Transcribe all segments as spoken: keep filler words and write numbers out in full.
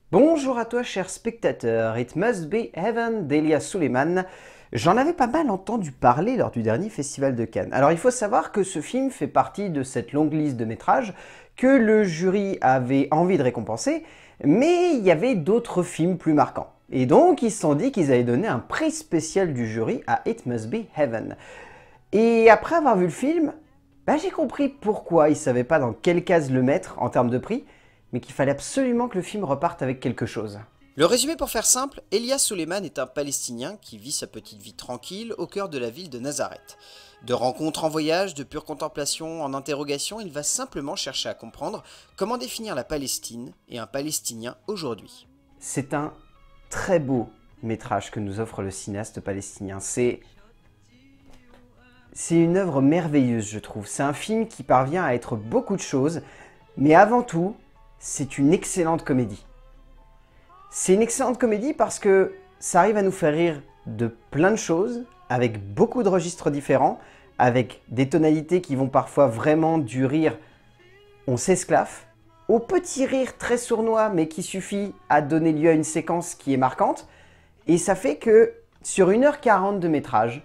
Bonjour à toi cher spectateur, It Must Be Heaven d'Elia Suleiman. J'en avais pas mal entendu parler lors du dernier festival de Cannes. Alors il faut savoir que ce film fait partie de cette longue liste de métrages que le jury avait envie de récompenser, mais il y avait d'autres films plus marquants. Et donc ils se sont dit qu'ils allaient donner un prix spécial du jury à It Must Be Heaven. Et après avoir vu le film, bah, j'ai compris pourquoi ils ne savaient pas dans quelle case le mettre en termes de prix, mais qu'il fallait absolument que le film reparte avec quelque chose. Le résumé pour faire simple, Elia Suleiman est un Palestinien qui vit sa petite vie tranquille au cœur de la ville de Nazareth. De rencontres en voyage, de pure contemplation en interrogation, il va simplement chercher à comprendre comment définir la Palestine et un Palestinien aujourd'hui. C'est un très beau métrage que nous offre le cinéaste palestinien. C'est c'est une œuvre merveilleuse, je trouve. C'est un film qui parvient à être beaucoup de choses, mais avant tout, c'est une excellente comédie. C'est une excellente comédie parce que ça arrive à nous faire rire de plein de choses, avec beaucoup de registres différents, avec des tonalités qui vont parfois vraiment du rire, on s'esclaffe, au petit rire très sournois mais qui suffit à donner lieu à une séquence qui est marquante. Et ça fait que sur une heure quarante de métrage,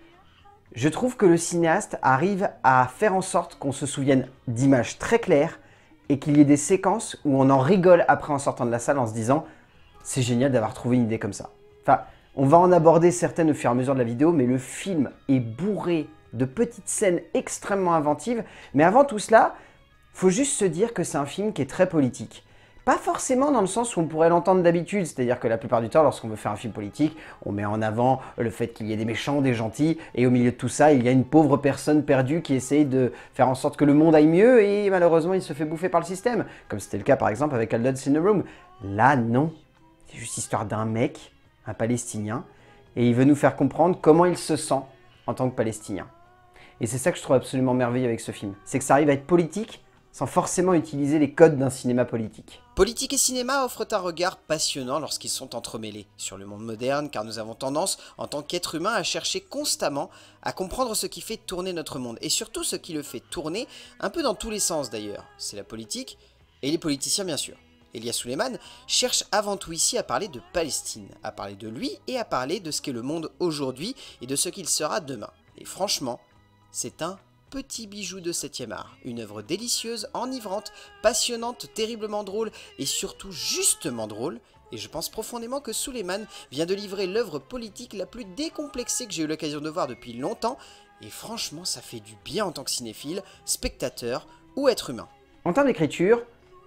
je trouve que le cinéaste arrive à faire en sorte qu'on se souvienne d'images très claires et qu'il y ait des séquences où on en rigole après en sortant de la salle en se disant « c'est génial d'avoir trouvé une idée comme ça ». Enfin, on va en aborder certaines au fur et à mesure de la vidéo, mais le film est bourré de petites scènes extrêmement inventives. Mais avant tout cela, il faut juste se dire que c'est un film qui est très politique. Pas forcément dans le sens où on pourrait l'entendre d'habitude, c'est-à-dire que la plupart du temps, lorsqu'on veut faire un film politique, on met en avant le fait qu'il y ait des méchants, des gentils, et au milieu de tout ça, il y a une pauvre personne perdue qui essaye de faire en sorte que le monde aille mieux, et malheureusement, il se fait bouffer par le système, comme c'était le cas par exemple avec Aldous in the Room. Là, non. C'est juste l'histoire d'un mec, un Palestinien, et il veut nous faire comprendre comment il se sent en tant que Palestinien. Et c'est ça que je trouve absolument merveilleux avec ce film, c'est que ça arrive à être politique, sans forcément utiliser les codes d'un cinéma politique. Politique et cinéma offrent un regard passionnant lorsqu'ils sont entremêlés sur le monde moderne, car nous avons tendance, en tant qu'être humain, à chercher constamment à comprendre ce qui fait tourner notre monde, et surtout ce qui le fait tourner, un peu dans tous les sens d'ailleurs. C'est la politique, et les politiciens bien sûr. Elia Suleiman cherche avant tout ici à parler de Palestine, à parler de lui et à parler de ce qu'est le monde aujourd'hui et de ce qu'il sera demain. Et franchement, c'est un petit bijou de septième art, une œuvre délicieuse, enivrante, passionnante, terriblement drôle et surtout justement drôle. Et je pense profondément que Suleiman vient de livrer l'œuvre politique la plus décomplexée que j'ai eu l'occasion de voir depuis longtemps. Et franchement, ça fait du bien en tant que cinéphile, spectateur ou être humain. En termes d'écriture,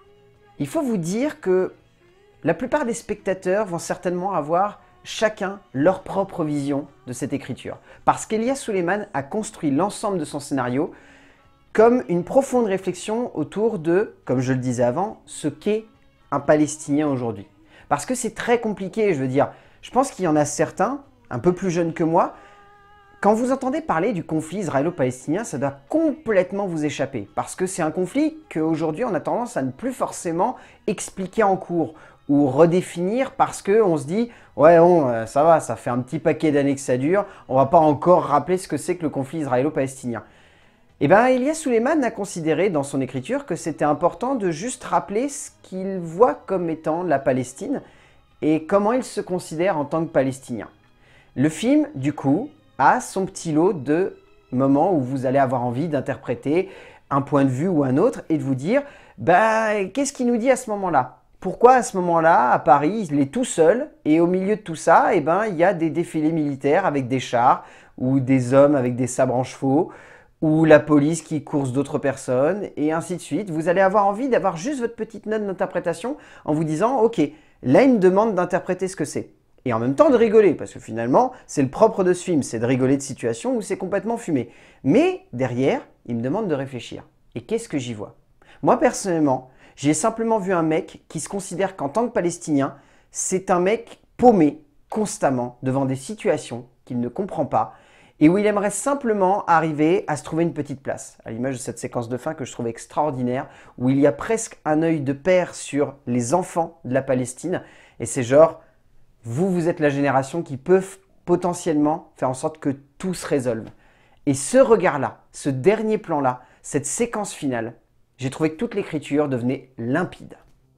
il faut vous dire que la plupart des spectateurs vont certainement avoir chacun leur propre vision de cette écriture. Parce qu'Elia Suleiman a construit l'ensemble de son scénario comme une profonde réflexion autour de, comme je le disais avant, ce qu'est un Palestinien aujourd'hui. Parce que c'est très compliqué, je veux dire, je pense qu'il y en a certains, un peu plus jeunes que moi, quand vous entendez parler du conflit israélo-palestinien, ça doit complètement vous échapper. Parce que c'est un conflit qu'aujourd'hui on a tendance à ne plus forcément expliquer en cours ou redéfinir parce qu'on se dit « ouais, bon, ça va, ça fait un petit paquet d'années que ça dure, on va pas encore rappeler ce que c'est que le conflit israélo-palestinien ». Et bien, Elia Suleiman a considéré dans son écriture que c'était important de juste rappeler ce qu'il voit comme étant la Palestine et comment il se considère en tant que Palestinien. Le film, du coup, a son petit lot de moments où vous allez avoir envie d'interpréter un point de vue ou un autre et de vous dire bah, qu'est-ce qu'il nous dit à ce moment-là? Pourquoi à ce moment-là, à Paris, il est tout seul et au milieu de tout ça, eh ben, il y a des défilés militaires avec des chars ou des hommes avec des sabres en chevaux ou la police qui course d'autres personnes et ainsi de suite. Vous allez avoir envie d'avoir juste votre petite note d'interprétation en vous disant « Ok, là, il me demande d'interpréter ce que c'est ». Et en même temps de rigoler, parce que finalement, c'est le propre de ce film, c'est de rigoler de situations où c'est complètement fumé. Mais derrière, il me demande de réfléchir. Et qu'est-ce que j'y vois? Moi, personnellement, j'ai simplement vu un mec qui se considère qu'en tant que Palestinien, c'est un mec paumé constamment devant des situations qu'il ne comprend pas et où il aimerait simplement arriver à se trouver une petite place. À l'image de cette séquence de fin que je trouve extraordinaire, où il y a presque un œil de père sur les enfants de la Palestine. Et c'est genre, vous, vous êtes la génération qui peut potentiellement faire en sorte que tout se résolve. Et ce regard-là, ce dernier plan-là, cette séquence finale, j'ai trouvé que toute l'écriture devenait limpide.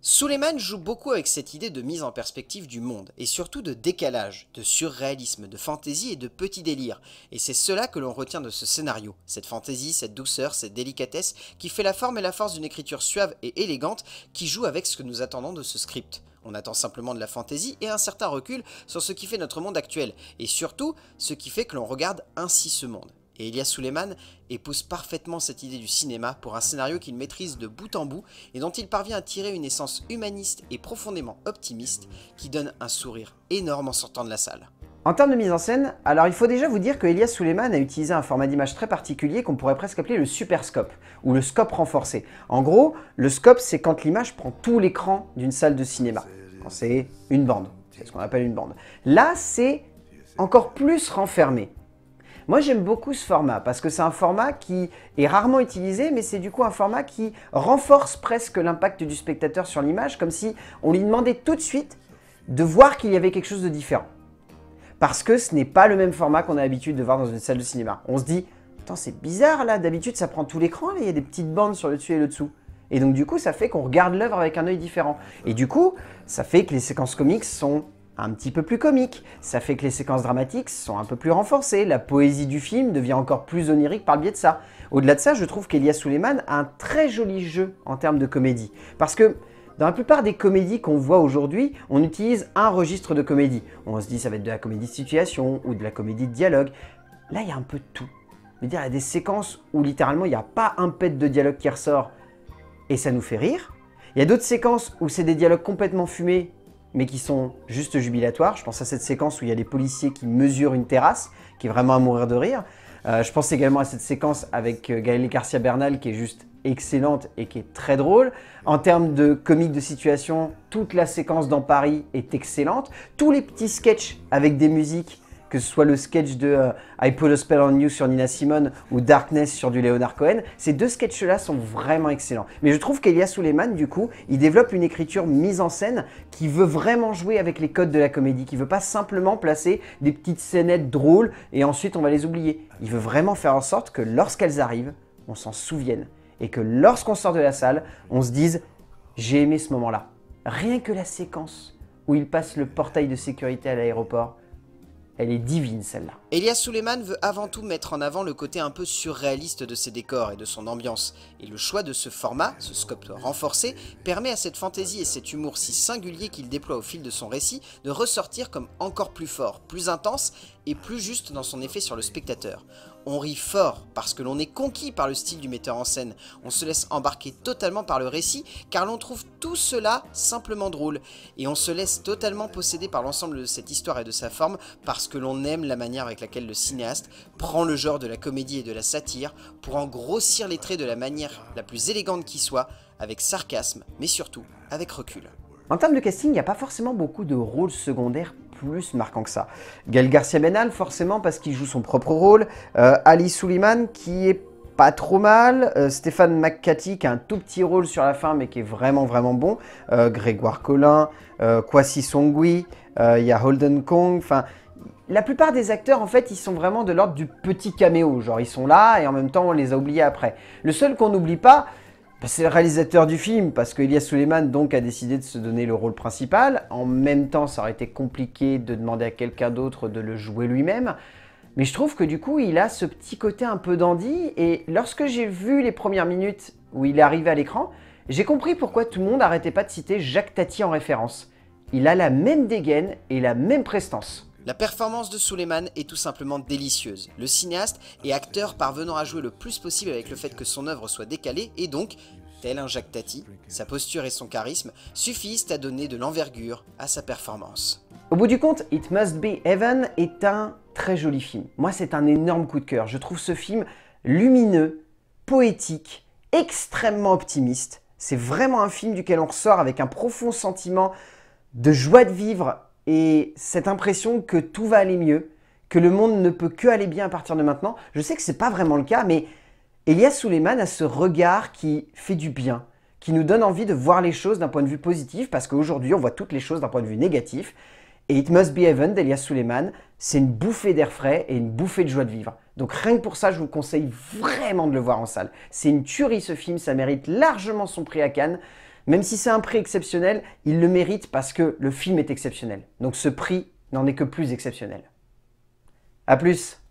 Suleiman joue beaucoup avec cette idée de mise en perspective du monde, et surtout de décalage, de surréalisme, de fantaisie et de petit délire. Et c'est cela que l'on retient de ce scénario, cette fantaisie, cette douceur, cette délicatesse qui fait la forme et la force d'une écriture suave et élégante qui joue avec ce que nous attendons de ce script. On attend simplement de la fantaisie et un certain recul sur ce qui fait notre monde actuel, et surtout ce qui fait que l'on regarde ainsi ce monde. Et Ilias Suleiman épouse parfaitement cette idée du cinéma pour un scénario qu'il maîtrise de bout en bout et dont il parvient à tirer une essence humaniste et profondément optimiste qui donne un sourire énorme en sortant de la salle. En termes de mise en scène, alors il faut déjà vous dire que Ilias Suleiman a utilisé un format d'image très particulier qu'on pourrait presque appeler le super scope, ou le scope renforcé. En gros, le scope c'est quand l'image prend tout l'écran d'une salle de cinéma, quand c'est une bande, c'est ce qu'on appelle une bande. Là c'est encore plus renfermé. Moi j'aime beaucoup ce format parce que c'est un format qui est rarement utilisé, mais c'est du coup un format qui renforce presque l'impact du spectateur sur l'image, comme si on lui demandait tout de suite de voir qu'il y avait quelque chose de différent. Parce que ce n'est pas le même format qu'on a l'habitude de voir dans une salle de cinéma. On se dit, attends c'est bizarre là, d'habitude ça prend tout l'écran, là il y a des petites bandes sur le dessus et le dessous. Et donc du coup ça fait qu'on regarde l'œuvre avec un œil différent. Et du coup ça fait que les séquences comiques sont un petit peu plus comique, ça fait que les séquences dramatiques sont un peu plus renforcées, la poésie du film devient encore plus onirique par le biais de ça. Au-delà de ça, je trouve qu'Ilias Suleiman a un très joli jeu en termes de comédie. Parce que dans la plupart des comédies qu'on voit aujourd'hui, on utilise un registre de comédie. On se dit ça va être de la comédie de situation ou de la comédie de dialogue. Là, il y a un peu de tout. Je veux dire, il y a des séquences où littéralement il n'y a pas un pet de dialogue qui ressort et ça nous fait rire. Il y a d'autres séquences où c'est des dialogues complètement fumés mais qui sont juste jubilatoires. Je pense à cette séquence où il y a des policiers qui mesurent une terrasse, qui est vraiment à mourir de rire. Euh, je pense également à cette séquence avec euh, Gaël Garcia Bernal, qui est juste excellente et qui est très drôle. En termes de comique de situation, toute la séquence dans Paris est excellente. Tous les petits sketchs avec des musiques, que ce soit le sketch de euh, I Put a Spell on You sur Nina Simone ou Darkness sur du Leonard Cohen, ces deux sketchs-là sont vraiment excellents. Mais je trouve qu'Ilias Suleiman, du coup, il développe une écriture mise en scène qui veut vraiment jouer avec les codes de la comédie, qui veut pas simplement placer des petites scénettes drôles et ensuite on va les oublier. Il veut vraiment faire en sorte que lorsqu'elles arrivent, on s'en souvienne et que lorsqu'on sort de la salle, on se dise « j'ai aimé ce moment-là ». Rien que la séquence où il passe le portail de sécurité à l'aéroport, elle est divine celle-là. Ilias Suleiman veut avant tout mettre en avant le côté un peu surréaliste de ses décors et de son ambiance. Et le choix de ce format, ce scope renforcé, permet à cette fantaisie et cet humour si singulier qu'il déploie au fil de son récit de ressortir comme encore plus fort, plus intense et plus juste dans son effet sur le spectateur. On rit fort parce que l'on est conquis par le style du metteur en scène. On se laisse embarquer totalement par le récit car l'on trouve tout cela simplement drôle. Et on se laisse totalement posséder par l'ensemble de cette histoire et de sa forme parce que l'on aime la manière avec laquelle le cinéaste prend le genre de la comédie et de la satire pour en grossir les traits de la manière la plus élégante qui soit, avec sarcasme, mais surtout avec recul. En termes de casting, il n'y a pas forcément beaucoup de rôles secondaires plus marquants que ça. Gaël Garcia Bernal, forcément, parce qu'il joue son propre rôle. Euh, Ali Suleiman, qui est pas trop mal. Euh, Stéphane McCarthy, qui a un tout petit rôle sur la fin, mais qui est vraiment, vraiment bon. Euh, Grégoire Collin, euh, Kwasi Songui, euh, il y a Holden Kong, enfin... La plupart des acteurs, en fait, ils sont vraiment de l'ordre du petit caméo. Genre, ils sont là et en même temps, on les a oubliés après. Le seul qu'on n'oublie pas, bah, c'est le réalisateur du film, parce que Ilias Suleiman donc a décidé de se donner le rôle principal. En même temps, ça aurait été compliqué de demander à quelqu'un d'autre de le jouer lui-même. Mais je trouve que du coup, il a ce petit côté un peu dandy. Et lorsque j'ai vu les premières minutes où il est arrivé à l'écran, j'ai compris pourquoi tout le monde n'arrêtait pas de citer Jacques Tati en référence. Il a la même dégaine et la même prestance. La performance de Suleiman est tout simplement délicieuse. Le cinéaste et acteur parvenant à jouer le plus possible avec le fait que son œuvre soit décalée et donc, tel un Jacques Tati, sa posture et son charisme suffisent à donner de l'envergure à sa performance. Au bout du compte, It Must Be Heaven est un très joli film. Moi, c'est un énorme coup de cœur. Je trouve ce film lumineux, poétique, extrêmement optimiste. C'est vraiment un film duquel on ressort avec un profond sentiment de joie de vivre et cette impression que tout va aller mieux, que le monde ne peut que aller bien à partir de maintenant. Je sais que ce n'est pas vraiment le cas, mais Ilias Suleiman a ce regard qui fait du bien, qui nous donne envie de voir les choses d'un point de vue positif, parce qu'aujourd'hui, on voit toutes les choses d'un point de vue négatif. Et It Must Be Heaven d'Ilias Suleiman, c'est une bouffée d'air frais et une bouffée de joie de vivre. Donc rien que pour ça, je vous conseille vraiment de le voir en salle. C'est une tuerie ce film, ça mérite largement son prix à Cannes. Même si c'est un prix exceptionnel, il le mérite parce que le film est exceptionnel. Donc ce prix n'en est que plus exceptionnel. A plus!